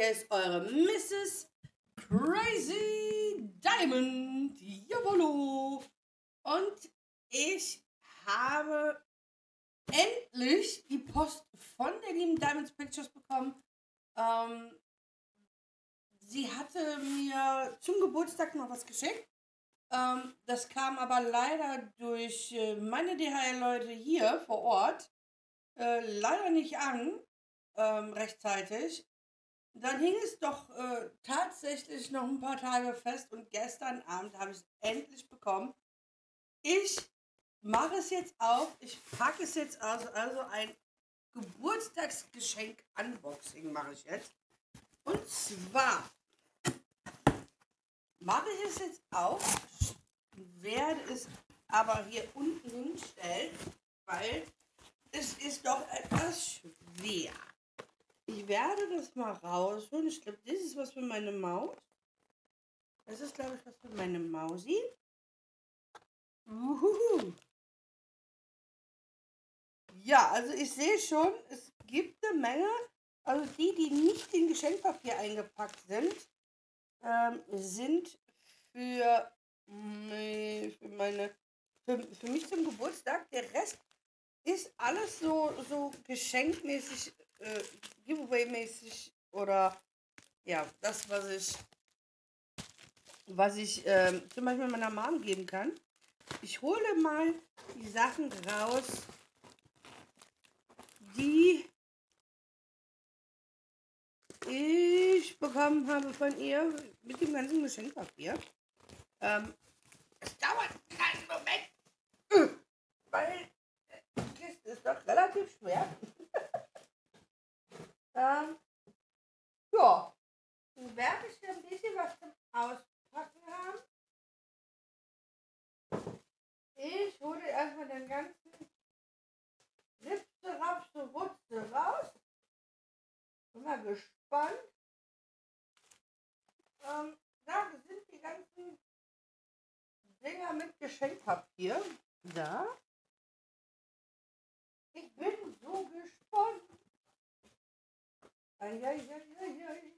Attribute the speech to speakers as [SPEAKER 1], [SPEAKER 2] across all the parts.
[SPEAKER 1] Hier ist eure Mrs. Crazy Diamond. Jawollo. Und ich habe endlich die Post von der lieben Diamonds Pictures bekommen. Sie hatte mir zum Geburtstag noch was geschickt. Das kam aber leider durch meine DHL-Leute hier vor Ort leider nicht an, rechtzeitig. Dann hing es doch tatsächlich noch ein paar Tage fest und gestern Abend habe ich es endlich bekommen. Ich mache es jetzt auf, ich packe es jetzt aus, also ein Geburtstagsgeschenk-Unboxing mache ich jetzt. Und zwar mache ich es jetzt auf, werde es aber hier unten hinstellen, weil es ist doch etwas schwer. Ich werde das mal rausholen. Ich glaube, das ist was für meine Maus. Das ist, glaube ich, was für meine Mausi. Uhuhu. Ja, also ich sehe schon, es gibt eine Menge. Also die nicht in Geschenkpapier eingepackt sind, sind für mich zum Geburtstag. Der Rest ist alles so geschenkmäßig, Giveaway-mäßig oder ja, das, was ich zum Beispiel meiner Mom geben kann. Ich hole mal die Sachen raus, die ich bekommen habe von ihr mit dem ganzen Geschenkpapier. Es dauert einen kleinen Moment, weil die Kiste ist doch relativ schwer. Ja, dann werde ich ein bisschen was zum Auspacken haben. Ich hole erstmal den ganzen Lipse, Rapse, Rutze raus. Bin mal gespannt. Da sind die ganzen Dinger mit Geschenkpapier. Da. Ich bin so gespannt. Eieieiei.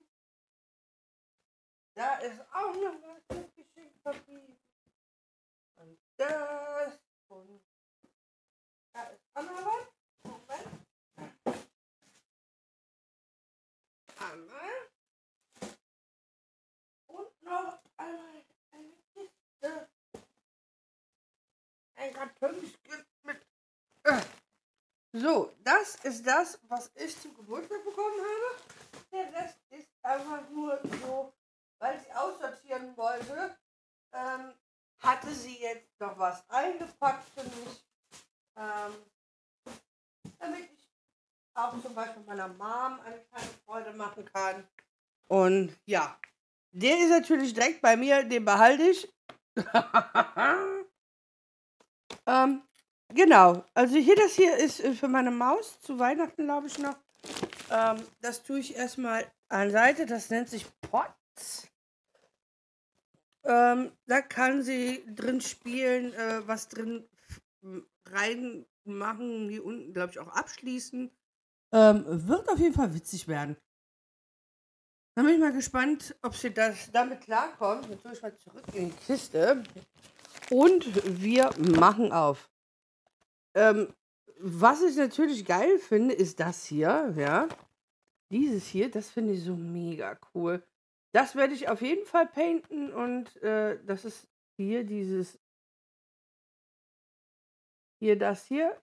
[SPEAKER 1] Da ist auch noch was mit Geschenkpapier. Und das. Und da ist auch noch was. Moment. Einmal. Und noch einmal eine Kiste. Ein Kartonchen mit. So, das ist das, was ich zum Geburtstag bekommen habe. Der Rest ist einfach nur so, weil ich aussortieren wollte, hatte sie jetzt noch was eingepackt für mich, damit ich auch zum Beispiel meiner Mom eine kleine Freude machen kann. Und ja, der ist natürlich direkt bei mir, den behalte ich. Genau, also das hier ist für meine Maus, zu Weihnachten glaube ich noch. Das tue ich erstmal an Seite, das nennt sich Pots. Da kann sie drin spielen, was drin reinmachen, hier unten glaube ich auch abschließen. Wird auf jeden Fall witzig werden. Dann bin ich mal gespannt, ob sie damit klarkommt. Jetzt tue ich mal zurück in die Kiste. Und wir machen auf. Was ich natürlich geil finde, ist das hier, ja. Dieses hier, das finde ich so mega cool. Das werde ich auf jeden Fall painten und das ist hier dieses, hier das hier.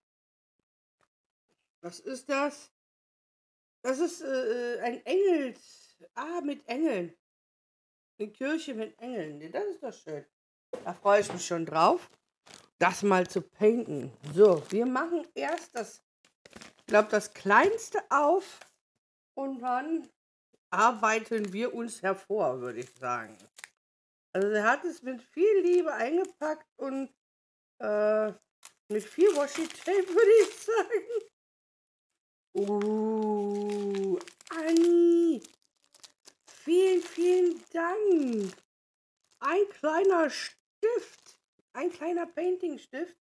[SPEAKER 1] Was ist das? Das ist ein mit Engeln. Eine Kirche mit Engeln. Das ist doch schön. Da freue ich mich schon drauf, das mal zu painten. So, wir machen erst das, ich glaube, das Kleinste auf und dann arbeiten wir uns hervor, würde ich sagen. Also er hat es mit viel Liebe eingepackt und mit viel Washi-Tape, würde ich sagen. Anni, vielen, vielen Dank. Ein kleiner Stift, ein kleiner Painting-Stift.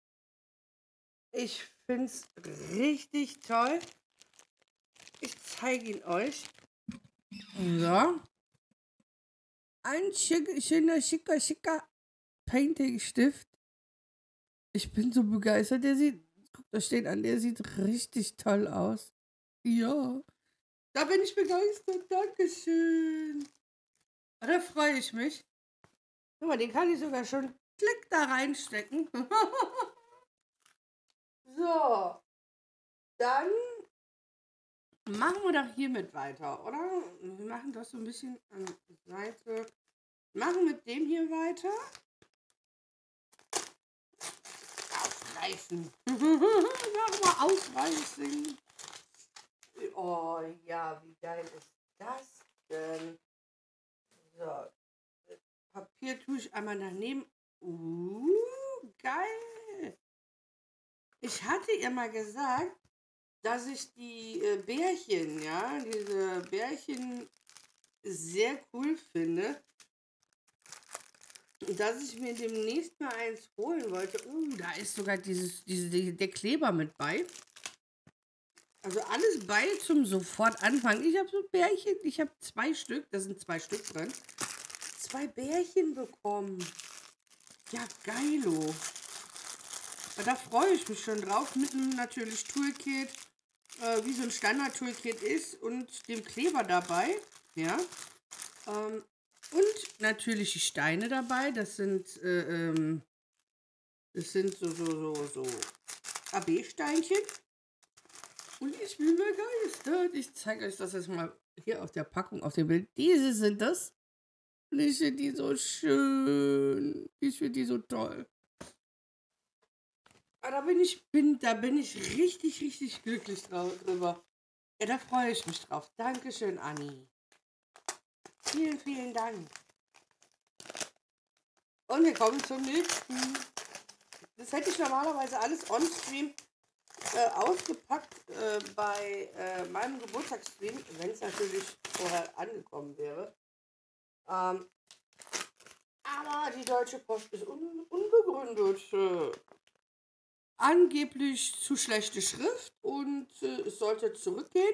[SPEAKER 1] Ich finde es richtig toll. Ich zeige ihn euch. So. Ein schöner, schicker Painting-Stift. Ich bin so begeistert. Der sieht, guckt das steht an, der sieht richtig toll aus. Ja. Da bin ich begeistert. Dankeschön. Da freue ich mich. Guck mal, den kann ich sogar schon klick da reinstecken. So. Dann machen wir doch hiermit weiter, oder? Wir machen das so ein bisschen an die Seite. Machen mit dem hier weiter. Ausreißen. Mach mal ausreißen. Oh ja, wie geil ist das denn? So. Papier tue ich einmal daneben. Geil. Ich hatte ihr mal gesagt, dass ich die Bärchen, ja, diese Bärchen sehr cool finde. Dass ich mir demnächst mal eins holen wollte. Da ist sogar der Kleber mit bei. Also alles bei zum sofort anfangen. Ich habe so Bärchen, ich habe 2 Stück, da sind 2 Stück drin. 2 Bärchen bekommen. Ja, geilo. Da freue ich mich schon drauf. Mit einem natürlich Toolkit, wie so ein Standard-Toolkit ist und dem Kleber dabei. Ja. Und natürlich die Steine dabei. Das sind so AB-Steinchen. Und ich bin begeistert. Ich zeige euch das jetzt mal hier auf der Packung, auf dem Bild. Diese sind das. Und ich finde die so schön. Ich finde die so toll. Da bin ich richtig, richtig glücklich drüber. Ja, da freue ich mich drauf. Dankeschön, Anni. Vielen, vielen Dank. Und wir kommen zum nächsten. Das hätte ich normalerweise alles on-stream ausgepackt bei meinem Geburtstagsstream, wenn es natürlich vorher angekommen wäre. Aber die Deutsche Post ist unbegründet. Angeblich zu schlechte Schrift und es sollte zurückgehen.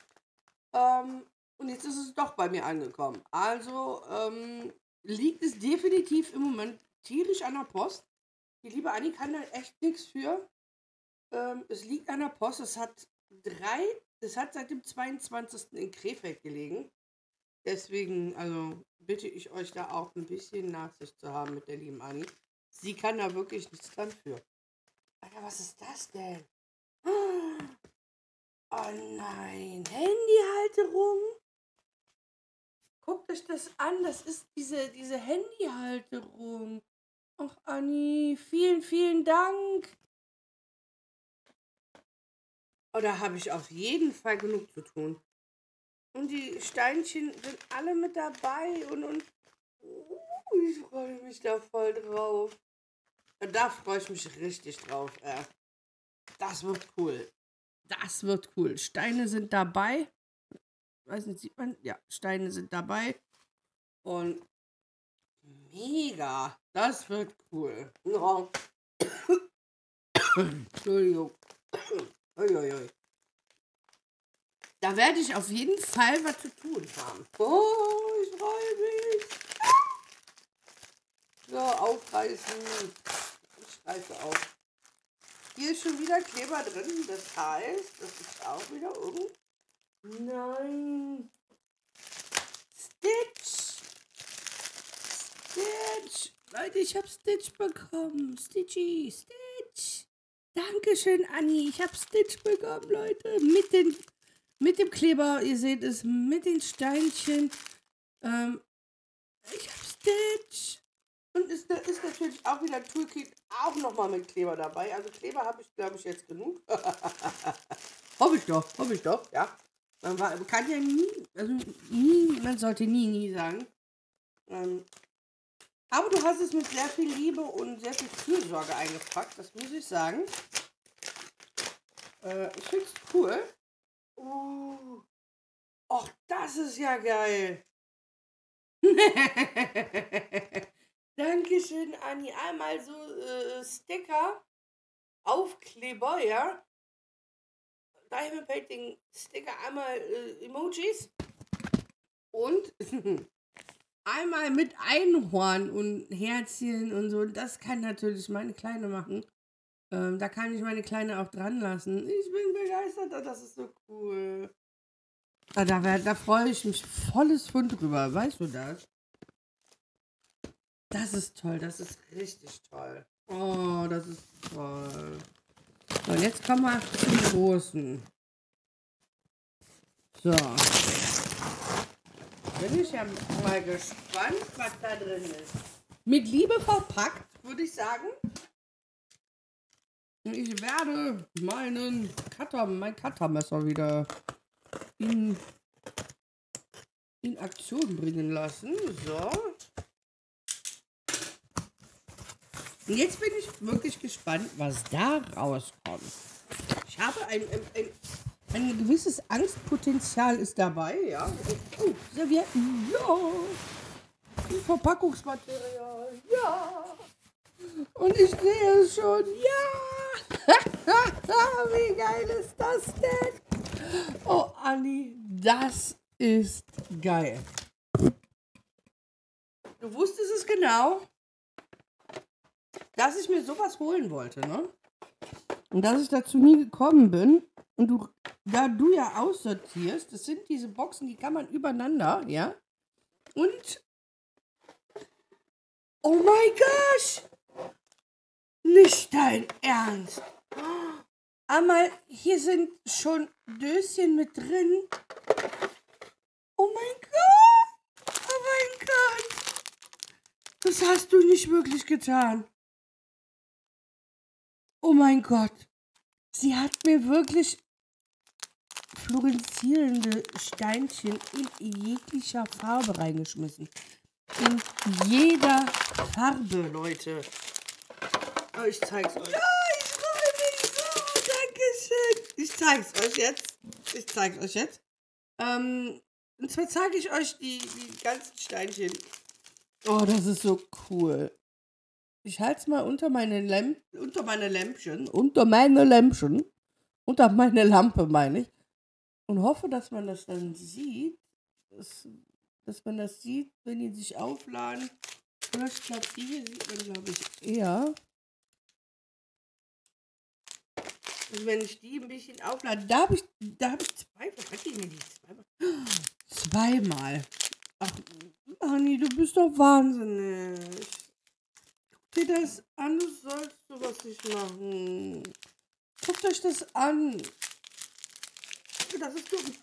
[SPEAKER 1] Und jetzt ist es doch bei mir angekommen. Also liegt es definitiv im Moment tierisch an der Post. Die liebe Anni kann da echt nichts für. Es liegt an der Post. Es hat seit dem 22. in Krefeld gelegen. Deswegen, also bitte ich euch da auch ein bisschen Nachsicht zu haben mit der lieben Anni. Sie kann da wirklich nichts dran für. Alter, was ist das denn? Oh nein, Handyhalterung. Guckt euch das an, das ist diese Handyhalterung. Ach Anni, vielen, vielen Dank. Oh, da habe ich auf jeden Fall genug zu tun. Und die Steinchen sind alle mit dabei und ich freue mich da voll drauf. Da freue ich mich richtig drauf. Das wird cool. Das wird cool. Steine sind dabei. Weiß nicht, sieht man? Ja, Steine sind dabei. Und mega. Das wird cool. Oh. Entschuldigung. Uiuiui. Da werde ich auf jeden Fall was zu tun haben. Oh, ich freue mich. So, aufreißen. Ich reiße auf. Hier ist schon wieder Kleber drin. Das heißt, das ist auch wieder irgendwo. Nein. Stitch. Stitch. Leute, ich habe Stitch bekommen. Stitchy. Stitch. Dankeschön, Anni. Ich habe Stitch bekommen, Leute. Mit dem Kleber. Ihr seht es. Mit den Steinchen. Ich habe Stitch. Und ist natürlich auch wieder ein Toolkit. Auch nochmal mit Kleber dabei. Also Kleber habe ich, glaube ich, jetzt genug. Hoffe ich doch, ja. Man kann ja nie, also nie, man sollte nie sagen. Aber du hast es mit sehr viel Liebe und sehr viel Fürsorge eingepackt, das muss ich sagen. Ich finde es cool. Och, das ist ja geil. Dankeschön, Anni. Einmal so Sticker, Aufkleber, ja. Diamond Painting Sticker, einmal Emojis. Und einmal mit Einhorn und Herzchen und so. Das kann natürlich meine Kleine machen. Da kann ich meine Kleine auch dran lassen. Ich bin begeistert, das ist so cool. Da freue ich mich volles Pfund drüber, weißt du das? Das ist toll, das ist richtig toll. Oh, das ist toll. So, und jetzt kommen wir zum Großen. So. Bin ich ja mal gespannt, was da drin ist. Mit Liebe verpackt, würde ich sagen. Ich werde mein Cuttermesser wieder in Aktion bringen lassen. So. Und jetzt bin ich wirklich gespannt, was da rauskommt. Ich habe ein gewisses Angstpotenzial ist dabei, ja. Oh, Servietten, ja. Verpackungsmaterial, ja. Und ich sehe es schon, ja. Wie geil ist das denn? Oh, Anni, das ist geil. Du wusstest es genau, dass ich mir sowas holen wollte, ne? Und dass ich dazu nie gekommen bin. Und da du ja aussortierst, das sind diese Boxen, die kann man übereinander, ja? Und, oh mein Gott! Nicht dein Ernst! Einmal, hier sind schon Döschen mit drin. Oh mein Gott! Oh mein Gott! Das hast du nicht wirklich getan. Oh mein Gott! Sie hat mir wirklich fluoreszierende Steinchen in jeglicher Farbe reingeschmissen. In jeder Farbe, Leute. Oh, ich zeig's euch. Ja, ich freue mich so. Dankeschön. Ich zeig's euch jetzt. Und zwar zeige ich euch die ganzen Steinchen. Oh, das ist so cool. Ich halte es mal unter meine Lämpchen. Unter meine Lampe, meine ich. Und hoffe, dass man das dann sieht. Dass man das sieht, wenn die sich aufladen. Ja, ich glaube, die hier sieht man, glaube ich, eher. Also wenn ich die ein bisschen auflade, da habe ich zwei. Verpacke ich mir die zweimal? Zweimal. Ach, Anni, du bist doch wahnsinnig. Guck dir das an, du sollst sowas nicht machen. Guckt euch das an. Das ist dumm.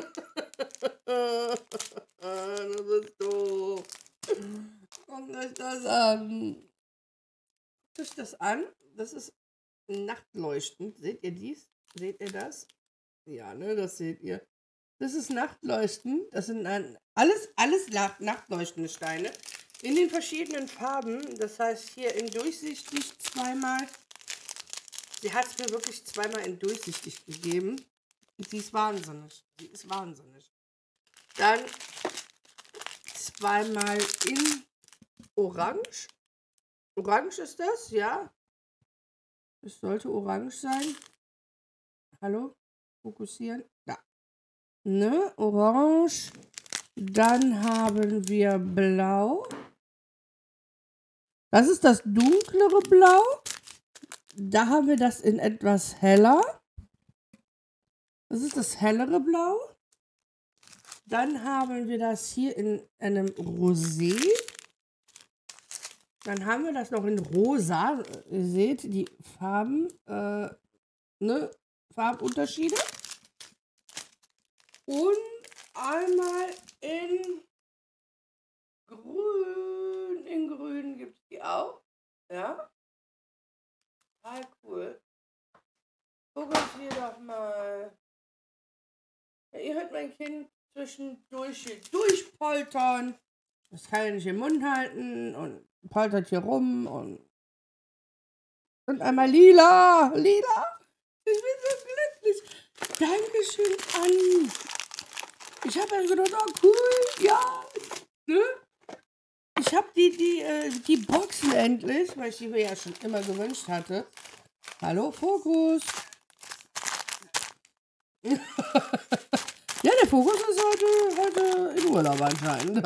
[SPEAKER 1] Das ist doof. Guckt euch das an. Guckt euch das an. Das ist Nachtleuchtend. Seht ihr dies? Seht ihr das? Ja, ne, das seht ihr. Das ist Nachtleuchtend. Das sind alles nachtleuchtende Steine. In den verschiedenen Farben. Das heißt hier in durchsichtig zweimal. Sie hat es mir wirklich zweimal in durchsichtig gegeben. Und sie ist wahnsinnig. Dann zweimal in Orange. Orange ist das, ja. Es sollte orange sein. Hallo? Fokussieren. Da. Ne? Orange. Dann haben wir Blau. Das ist das dunklere Blau. Da haben wir das in etwas heller. Das ist das hellere Blau. Dann haben wir das hier in einem Rosé. Dann haben wir das noch in Rosa. Ihr seht die Farben, Farbunterschiede. Und einmal in Grün. In Grün gibt es die auch. Ja. Total cool. Fokussier doch mal. Ja, ihr hört mein Kind zwischendurch hier durchpoltern. Das kann er nicht im Mund halten und poltert hier rum und einmal lila. Lila. Ich bin so glücklich. Dankeschön, Anni. Ich habe ja gedacht, oh cool, ja. Ne? Ich habe die Boxen endlich, weil ich die mir ja schon immer gewünscht hatte. Hallo, Fokus. Ja, der Fokus ist heute in Urlaub anscheinend.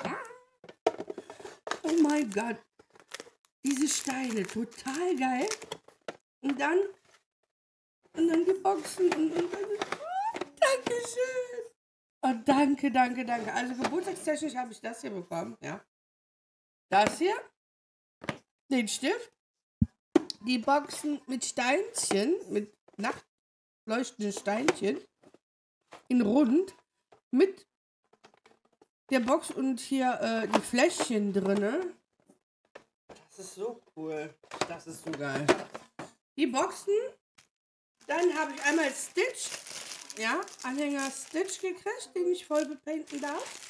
[SPEAKER 1] Oh mein Gott. Diese Steine, total geil. Und dann die Boxen und Dankeschön. Oh, danke. Also geburtstagstechnisch habe ich das hier bekommen, ja. Das hier, den Stift, die Boxen mit Steinchen, mit nachtleuchtenden Steinchen, in rund, mit der Box und hier die Fläschchen drinne. Das ist so cool. Das ist so geil. Die Boxen, dann habe ich einmal Stitch, ja, Anhänger Stitch gekriegt, den ich voll bepainten darf.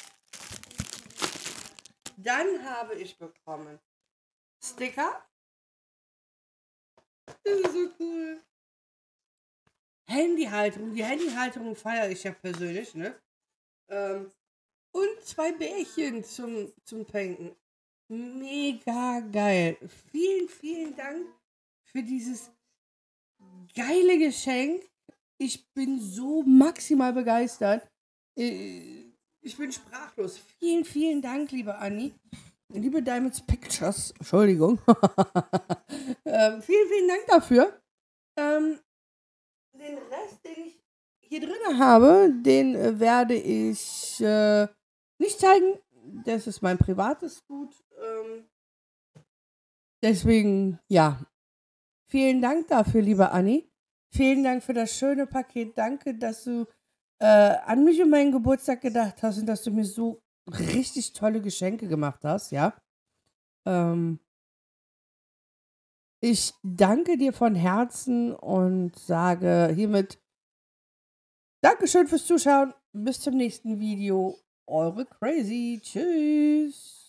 [SPEAKER 1] Dann habe ich bekommen Sticker. Das ist so cool. Handyhalterung. Die Handyhalterung feiere ich ja persönlich, ne? Und 2 Bärchen zum Painten. Mega geil. Vielen Dank für dieses geile Geschenk. Ich bin so maximal begeistert. Ich bin sprachlos. Vielen Dank, liebe Anni. Liebe Diamonds Pictures. Entschuldigung. Vielen Dank dafür. Den Rest, den ich hier drin habe, den werde ich nicht zeigen. Das ist mein privates Gut. Deswegen, ja. Vielen Dank dafür, liebe Anni. Vielen Dank für das schöne Paket. Danke, dass du an mich und meinen Geburtstag gedacht hast und dass du mir so richtig tolle Geschenke gemacht hast, ja. Ich danke dir von Herzen und sage hiermit Dankeschön fürs Zuschauen. Bis zum nächsten Video. Eure Crazy. Tschüss.